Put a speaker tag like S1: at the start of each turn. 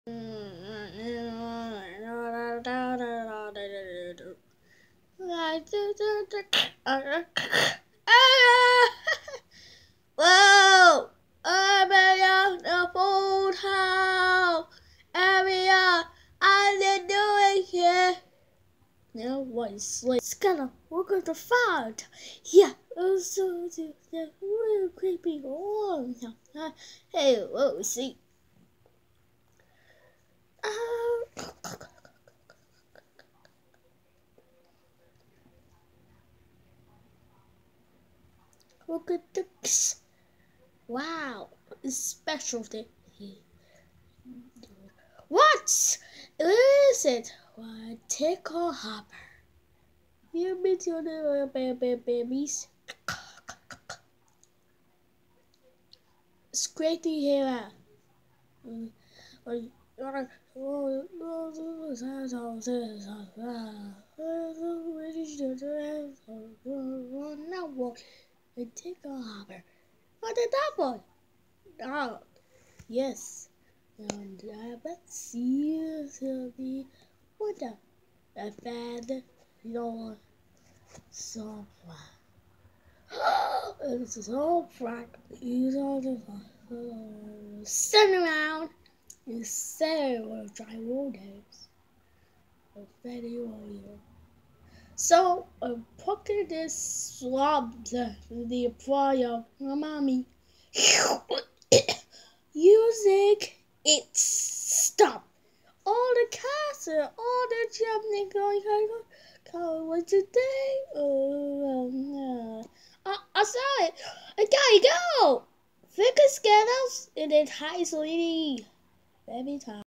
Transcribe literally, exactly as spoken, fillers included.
S1: Whoa! I'm in the full house area. I'm doing here. No one sleeps. It's gonna work on the fire. Yeah, also the real creepy on. Hey, whoa, see. Uh, look at this. Wow, it's special thing. What is it? Why, tickle hopper. You meet your little baby babies. Scrape the hair out. Now what? A tickle hopper. What is that boy? Oh, yes. And I bet see the wonder. I found your someone. It's so bright. You saw the stand around. You say what dry waters. Very warrior. So I pocketed this swab the prior mommy. Music, it stopped. All the cats and all the jumping going, going, going, what today? Oh, no. I, I saw it. I gotta go. Figure scanners, and then hi, sweetie. Baby time.